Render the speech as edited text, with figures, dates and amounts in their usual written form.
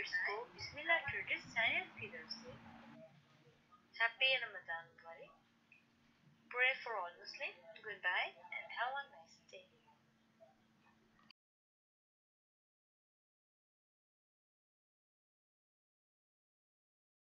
Viewers को बिस्मिल्लाह traders channel की तरफ से हैप्पी रमजान मुबारक। Pray for all Muslim. Good bye.